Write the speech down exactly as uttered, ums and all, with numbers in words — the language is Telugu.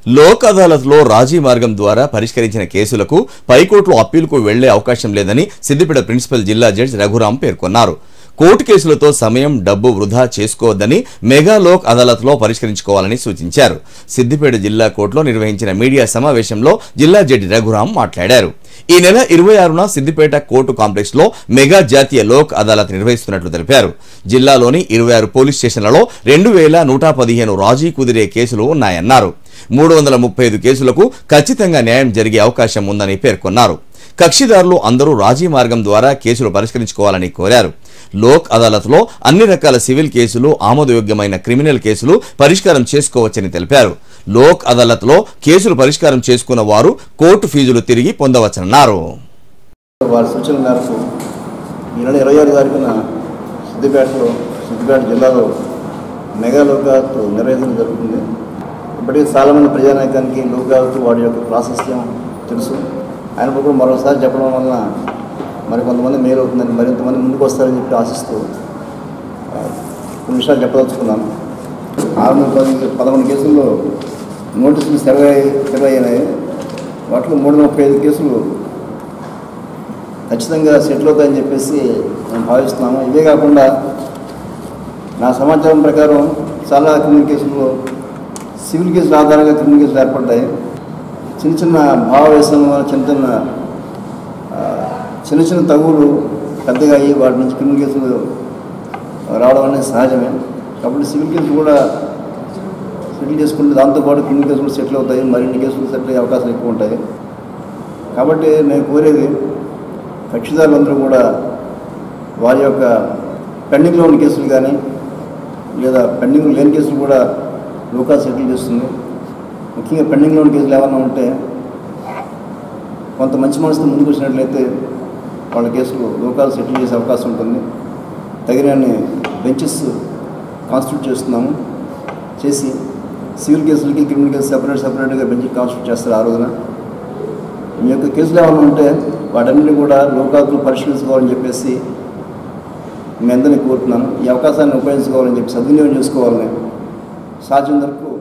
లోక్ అదాలత్లో రాజీ మార్గం ద్వారా పరిష్కరించిన కేసులకు పైకోర్టులో అప్పీలుకు వెళ్లే అవకాశం లేదని సిద్దిపేట ప్రిన్సిపల్ జిల్లా జడ్జి రఘురాం పేర్కొన్నారు. కోర్టు కేసులతో సమయం డబ్బు వృధా చేసుకోవద్దని మెగా లోక్ అదాలత్లో పరిష్కరించుకోవాలని సూచించారు. సిద్దిపేట జిల్లా కోర్టులో నిర్వహించిన మీడియా సమావేశంలో జిల్లా జడ్జి రఘురాం మాట్లాడారు. ఈ నెల ఇరవై ఆరున సిద్దిపేట కోర్టు కాంప్లెక్స్ లో మెగా జాతీయ లోక్ అదాలత్ నిర్వహిస్తున్నట్లు తెలిపారు. జిల్లాలోని ఇరవై ఆరు పోలీస్ స్టేషన్లలో రెండు వేల నూట పదిహేను రాజీ కుదిరే కేసులు ఉన్నాయన్నారు. మూడు వందల ముప్పై ఐదు కేసులకు ఖచ్చితంగా న్యాయం జరిగే అవకాశం ఉందని పేర్కొన్నారు. కక్షిదారులు అందరూ రాజీ మార్గం ద్వారా కేసులు పరిష్కరించుకోవాలని కోరారు. లోక్ అదాలత్లో అన్ని రకాల సివిల్ కేసులు, ఆమోదయోగ్యమైన క్రిమినల్ కేసులు పరిష్కారం చేసుకోవచ్చని తెలిపారు. లోక్ అదాలత్లో కేసులు పరిష్కారం చేసుకున్న వారు కోర్టు ఫీజులు తిరిగి పొందవచ్చన్నారు. వారి సూచన మేరకు ఈ నెల ఇరవై ఆరు తారీఖున సిద్దిపేటలో సిద్దిపేట జిల్లాలో మెగా లోక్ అదాలత్ నిర్వహించడం జరుగుతుంది. ఇప్పటికీ చాలామంది ప్రజానాయకానికి లోక్ అదాలత్ వాడి యొక్క ప్రాసెస్ తెలుసు. ఆయన కూడా మరోసారి చెప్పడం వల్ల మరి కొంతమంది మేలు అవుతుందని, మరింతమంది ముందుకు వస్తారని చెప్పి ఆశిస్తూ కొన్ని విషయాలు చెప్పదలుచుకున్నాను. ఆరు వందల పది పదకొండు కేసుల్లో నోటీసులు సర్వే సర్వే అయినాయి. వాటిలో మూడు వందల ముప్పై ఐదు కేసులు ఖచ్చితంగా సెటిల్ అవుతాయని చెప్పేసి మేము భావిస్తున్నాము. ఇవే కాకుండా నా సమాచారం ప్రకారం చాలా క్రిమినల్ కేసుల్లో సివిల్ కేసుల ఆధారంగా క్రిమినల్ కేసులు ఏర్పడ్డాయి. చిన్న చిన్న భావవేశం చిన్న చిన్న చిన్న చిన్న తగులు పెద్దగా అయ్యి వాటి నుంచి క్రిమినల్ కేసులు రావడం అనేది సహజమే. కాబట్టి సివిల్ కేసులు కూడా సెటిల్ చేసుకుంటే దాంతోపాటు క్రిమినల్ కేసులు సెటిల్ అవుతాయి. మరిన్ని కేసులు సెటిల్ అయ్యే అవకాశాలు ఎక్కువ ఉంటాయి. కాబట్టి నేను కోరేది కక్షిదారులందరూ కూడా వారి యొక్క పెండింగ్లో ఉన్న కేసులు కానీ లేదా పెండింగ్ లేని కేసులు కూడా లోకా సెటిల్ చేస్తుంది. ముఖ్యంగా పెండింగ్లో ఉన్న కేసులు ఏమన్నా ఉంటే కొంత మంచి మనసుతో ముందుకు వచ్చినట్లయితే వాళ్ళ కేసులు లోకాలు సెటిల్ చేసే అవకాశం ఉంటుంది. తగిన బెంచెస్ కాన్స్టిట్యూట్ చేస్తున్నాము. చేసి సివిల్ కేసులకి క్రిమినల్ కేసు సపరేట్ సపరేట్గా బెంచ్ కాన్స్టిట్యూట్ చేస్తారు. ఆ రోజున మీ యొక్క కేసులు ఏమైనా ఉంటే వాటన్నిటిని కూడా లోకాలు పరిశీలించుకోవాలని చెప్పేసి మీ అందరినీ కోరుతున్నాను. ఈ అవకాశాన్ని ఉపయోగించుకోవాలని చెప్పి సద్వినియోగం చేసుకోవాలని సాధ్యం వరకు